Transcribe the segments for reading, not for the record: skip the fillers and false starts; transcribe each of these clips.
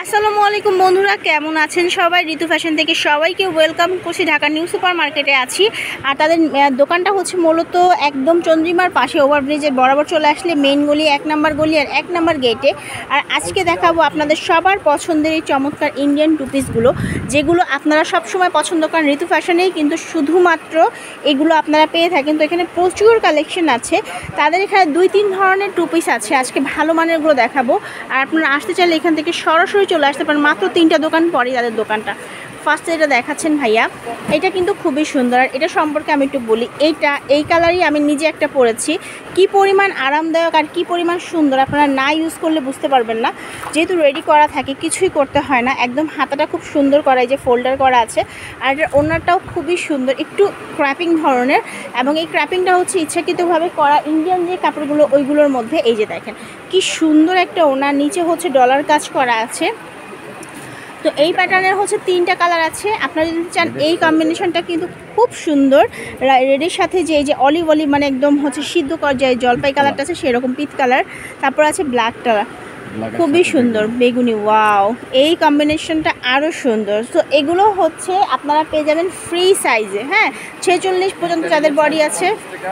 আসসালামু আলাইকুম বন্ধুরা, কেমন আছেন সবাই? ঋতু ফ্যাশন থেকে সবাইকে ওয়েলকাম করছি। ঢাকা নিউ সুপার মার্কেটে আছি, আর তাদের দোকানটা হচ্ছে মূলত একদম চন্দ্রিমার পাশে, ওভারব্রিজের বরাবর চলে আসলে মেইন গলি, 1 নম্বর গলি আর 1 নম্বর গেটে। আর আজকে দেখাবো আপনাদের সবার পছন্দের এই চমৎকার ইন্ডিয়ান টু পিসগুলো, যেগুলো আপনারা সবসময় পছন্দ করেন ঋতু ফ্যাশনেই, কিন্তু শুধুমাত্র এগুলো আপনারা পেয়ে থাকেন। তো এখানে প্রচুর কালেকশন আছে, তাদের এখানে 2-3 ধরনের টু পিস আছে। আজকে ভালো মানেরগুলো দেখাবো, আর আপনারা আসতে চাইলে এখান থেকে সরাসরি চলে আসতে পারেন। মাত্র 3টা দোকান পরেই তাদের দোকানটা। ফার্স্টে এটা দেখাচ্ছেন ভাইয়া, এটা কিন্তু খুবই সুন্দর। আর এটা সম্পর্কে আমি একটু বলি, এই কালারই আমি নিজে একটা পরেছি, কি পরিমাণ আরামদায়ক আর কি পরিমাণ সুন্দর, আপনারা না ইউজ করলে বুঝতে পারবেন না। যেহেতু রেডি করা থাকে, কিছুই করতে হয় না, একদম হাতাটা খুব সুন্দর করা, এই যে ফোল্ডার করা আছে। আর এটার ওনারটাও খুবই সুন্দর, একটু ক্র্যাপিং ধরনের, এবং এই ক্র্যাপিংটা হচ্ছে ইচ্ছাকৃতভাবে করা ইন্ডিয়ান যে কাপড়গুলো ওইগুলোর মধ্যে। এই যে দেখেন কি সুন্দর একটা ওনার, নিচে হচ্ছে ডলার কাজ করা আছে। তো এই প্যাটার্নের হচ্ছে 3টা কালার আছে। আপনারা যদি চান এই কম্বিনেশনটা কিন্তু খুব সুন্দর, রেডের সাথে যে এই যে অলিভ মানে একদম হচ্ছে সিদ্ধ করা যায় জলপাই কালারটা আছে সেরকম পিচ কালার, তারপর আছে ব্ল্যাক কালার, খুবই সুন্দর বেগুনি। ওয়াও, এই কম্বিনেশনটা আরও সুন্দর। তো এগুলো হচ্ছে আপনারা পেয়ে যাবেন ফ্রি সাইজে, হ্যাঁ, 46 পর্যন্ত যাদের বডি আছে।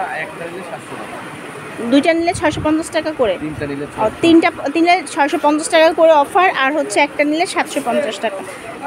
দুইটা নিলে 650 টাকা করে, তিনটা নিলে 650 টাকা করে অফার, আর হচ্ছে একটা নিলে 750 টাকা।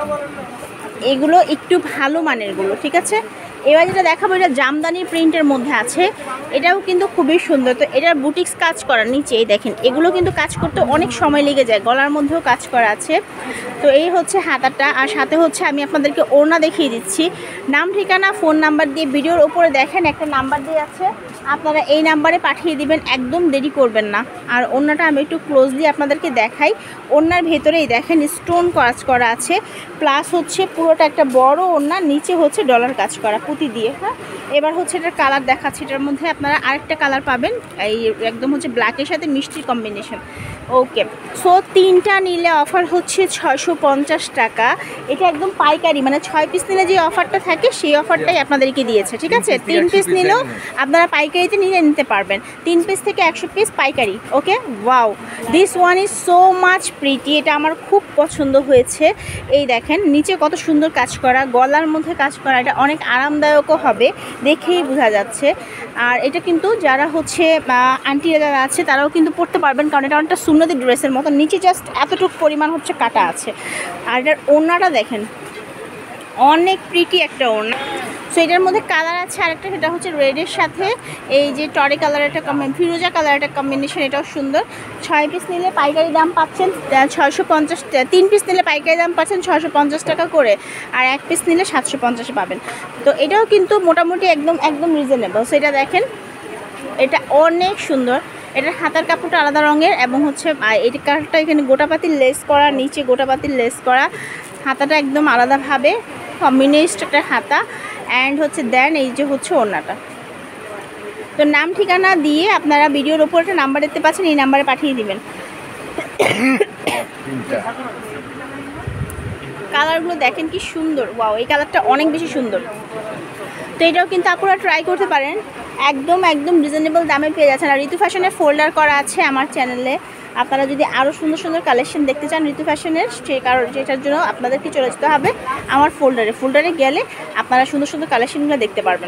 এগুলো একটু ভালো মানেরগুলো, ঠিক আছে। এবার যেটা দেখাবো, এটা জামদানি প্রিন্টের মধ্যে আছে, এটাও কিন্তু খুবই সুন্দর। তো এটার বুটিক্স কাজ করা, নিচেই দেখেন, এগুলো কিন্তু কাজ করতে অনেক সময় লেগে যায়, গলার মধ্যেও কাজ করা আছে। তো এই হচ্ছে হাতাটা, আর সাথে হচ্ছে আমি আপনাদেরকে ওড়না দেখিয়ে দিচ্ছি। নাম, ঠিকানা, ফোন নাম্বার দিয়ে ভিডিওর উপরে দেখেন একটা নাম্বার দিয়ে আছে, আপনারা এই নাম্বারে পাঠিয়ে দিবেন, একদম দেরি করবেন না। আর ওড়নাটা আমি একটু ক্লোজলি আপনাদেরকে দেখাই। ওড়নার ভেতরেই দেখেন স্টোন কাজ করা আছে, প্লাস হচ্ছে পুরোটা একটা বড় ওড়না, নিচে হচ্ছে ডলার কাজ করা পুঁতি দিয়ে। হ্যাঁ, এবার হচ্ছে এটার কালার দেখাচ্ছি। এটার মধ্যে আপনারা আরেকটা কালার পাবেন, এই একদম হচ্ছে ব্ল্যাকের সাথে মিষ্টির কম্বিনেশন। ওকে, সো 3টা নিলে অফার হচ্ছে 650 টাকা। এটা একদম পাইকারি, মানে 6 পিস নিলে যে অফারটা থাকে সেই অফারটাই আপনাদেরকে দিয়েছে, ঠিক আছে। 3 পিস নিলেও আপনারা পাইকারিতে নিতে পারবেন, 3 পিস থেকে 100 পিস পাইকারি। Okay, wow, this one is so much pretty, এটা আমার খুব পছন্দ হয়েছে। এই দেখেন নিচে কত সুন্দর কাজ করা, গলার মধ্যে কাজ করা, এটা অনেক আরামদায়কও হবে, দেখেই বোঝা যাচ্ছে। আর এটা কিন্তু যারা হচ্ছে আন্টিরা যারা আছে তারাও কিন্তু পড়তে পারবেন, কারণ এটা অনেকটা সুন্নতি ড্রেসের মতো, নিচে জাস্ট এতটুকু পরিমাণ হচ্ছে কাটা আছে। আর এটার ওড়নাটা দেখেন, অনেক প্রিটি একটা ওড়না। সো এটার মধ্যে কালার আছে আরেকটা, সেটা হচ্ছে রেডের সাথে এই যে টরে কালার, একটা ফিরোজা কালার একটা কম্বিনেশন, এটাও সুন্দর। 6 পিস নিলে পাইকারি দাম পাচ্ছেন 650, 3 পিস নিলে পাইকারি দাম পাচ্ছেন 650 টাকা করে, আর 1 পিস নিলে 750 পাবেন। তো এটাও কিন্তু মোটামুটি একদম রিজনেবল। সো এটা দেখেন, এটা অনেক সুন্দর। এটার হাতার কাপড়টা আলাদা রঙের, এবং হচ্ছে এই কালারটা এখানে গোটাপাতির লেস করা, নিচে গোটাপাতির লেস করা, হাতাটা একদম আলাদাভাবে কম্বিনেশন একটা হাতা, অ্যান্ড হচ্ছে দেন এই যে হচ্ছে ওড়নাটা। তো নাম ঠিকানা দিয়ে আপনারা ভিডিওর ওপর একটা নাম্বার দেখতে পাচ্ছেন, এই নাম্বারে পাঠিয়ে দিবেন। কালারগুলো দেখেন কি সুন্দর, ওয়াও, এই কালারটা অনেক বেশি সুন্দর। তো এটাও কিন্তু আপনারা ট্রাই করতে পারেন, একদম রিজনেবল দামে পেয়ে যাচ্ছেন। আর ঋতু ফ্যাশনের ফোল্ডার করা আছে আমার চ্যানেলে, আপনারা যদি আরও সুন্দর কালেকশন দেখতে চান ঋতু ফ্যাশনের, সেই কারণ যেটার জন্য আপনাদেরকে চলে যেতে হবে আমার ফোল্ডারে গেলে আপনারা সুন্দর কালেকশনগুলো দেখতে পারবেন।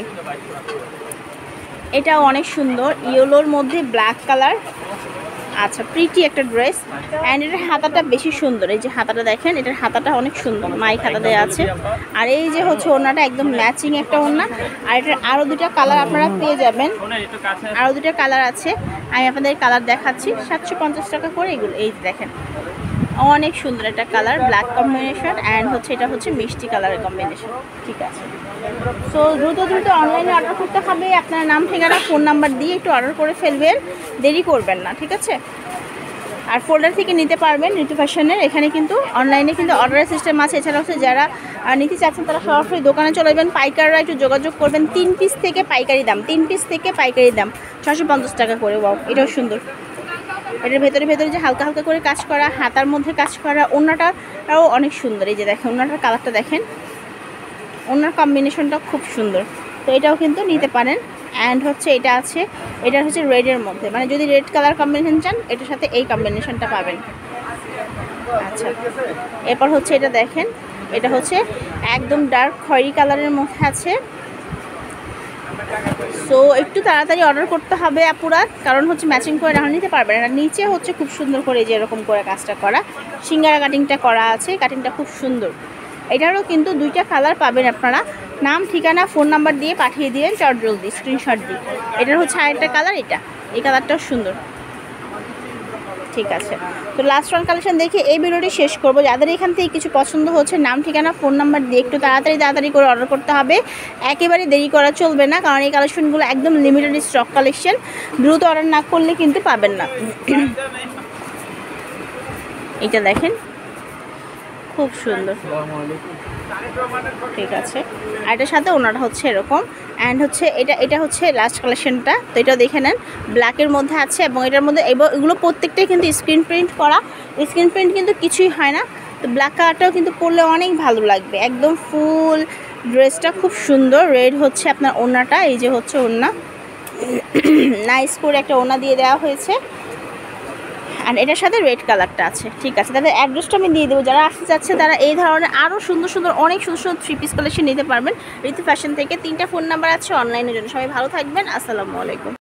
এটাও অনেক সুন্দর, ইয়েলোর মধ্যে ব্ল্যাক কালার, আচ্ছা, প্রিটি একটা ড্রেস। অ্যান্ড এটার হাতাটা বেশি সুন্দর, এই যে হাতাটা দেখেন, এটার হাতাটা অনেক সুন্দর, মাইক হাতা দেওয়া আছে। আর এই যে হচ্ছে ওড়নাটা একদম ম্যাচিং একটা ওড়না। আর এটার আরও 2টা কালার আপনারা পেয়ে যাবেন, আরও 2টা কালার আছে, আমি আপনাদের কালার দেখাচ্ছি। 750 টাকা করে এগুলো, এই দেখেন অনেক সুন্দর একটা কালার, ব্ল্যাক কম্বিনেশন, অ্যান্ড হচ্ছে এটা হচ্ছে মিষ্টি কালারের কম্বিনেশন, ঠিক আছে। সো দ্রুত অনলাইনে অর্ডার করতে হবে, আপনার নাম, ঠিকানা, ফোন নাম্বার দিয়ে একটু অর্ডার করে ফেলবেন, দেরি করবেন না, ঠিক আছে। আর ফোল্ডার থেকে নিতে পারবেন ঋতু ফ্যাশনের, এখানে কিন্তু অনলাইনে কিন্তু অর্ডারের সিস্টেম আছে। এছাড়া হচ্ছে যারা নিতে চাচ্ছেন তারা সরাসরি দোকানে চলে যাবেন, পাইকাররা একটু যোগাযোগ করবেন। 3 পিস থেকে পাইকারি দাম, 650 টাকা করে। ওয়াও, এটাও সুন্দর। এটার ভেতরে যে হালকা করে কাজ করা, হাতার মধ্যে কাজ করা, ওড়নাটাও অনেক সুন্দর। এই যে দেখেন ওড়নাটার কালারটা দেখেন, ওড়নার কম্বিনেশনটা খুব সুন্দর। তো এটাও কিন্তু নিতে পারেন। অ্যান্ড হচ্ছে এটা আছে, এটা হচ্ছে রেডের মধ্যে, মানে যদি রেড কালার কম্বিনেশন চান এটার সাথে এই কম্বিনেশনটা পাবেন। আচ্ছা, এরপর হচ্ছে এটা দেখেন, এটা হচ্ছে একদম ডার্ক খয়েরি কালারের মধ্যে আছে। সো একটু তাড়াতাড়ি অর্ডার করতে হবে আপুরা, কারণ হচ্ছে ম্যাচিং করে না নিতে পারবেন। আর নিচে হচ্ছে খুব সুন্দর করে যে এরকম করে কাজটা করা, সিঙ্গারা কাটিংটা করা আছে, কাটিংটা খুব সুন্দর। এটারও কিন্তু 2টা কালার পাবেন আপনারা। নাম, ঠিকানা, ফোন নাম্বার দিয়ে পাঠিয়ে দিলেন চটজলদি স্ক্রিনশট দিয়ে। এটার হচ্ছে আরেকটা কালার, এটা এই কালারটাও সুন্দর। ঠিক আছে, তো লাস্ট ওয়ান কালেকশন দেখে এই ভিডিওটি শেষ করব। যাদের এখান থেকে কিছু পছন্দ হচ্ছে, নাম, ঠিকানা, ফোন নাম্বার দিয়ে একটু তাড়াতাড়ি করে অর্ডার করতে হবে। একেবারে দেরি করা চলবে না, কারণ এই কালেকশনগুলো একদম লিমিটেড স্টক কালেকশন। দ্রুত অর্ডার না করলে কিন্তু পাবেন না। এটা দেখেন, খুব সুন্দর। ঠিক আছে, আর এটার সাথে ওনারা হচ্ছে এরকম। অ্যান্ড হচ্ছে এটা হচ্ছে লাস্ট কালেকশনটা, তো এটাও দেখে নেন, ব্ল্যাকের মধ্যে আছে। এবং এটার মধ্যে এগুলো প্রত্যেকটাই কিন্তু স্ক্রিন প্রিন্ট করা। স্ক্রিন প্রিন্ট কিন্তু কিছুই হয় না। তো ব্ল্যাক কালারটাও কিন্তু পরলে অনেক ভালো লাগবে, একদম ফুল ড্রেসটা খুব সুন্দর। রেড হচ্ছে আপনার ওড়নাটা, এই যে হচ্ছে ওড়না, নাইস করে একটা ওড়না দিয়ে দেওয়া হয়েছে। আর এটার সাথে রেড কালারটা আছে। ঠিক আছে, তাদের অ্যাড্রেসটা আমি দিয়ে দেবো। যারা আসতে চাচ্ছে তারা এই ধরনের আরও সুন্দর অনেক সুন্দর 3 পিস কালেকশন নিতে পারবেন ঋতু ফ্যাশন থেকে। 3টা ফোন নাম্বার আছে অনলাইনের জন্য। সবাই ভালো থাকবেন, আসসালামু আলাইকুম।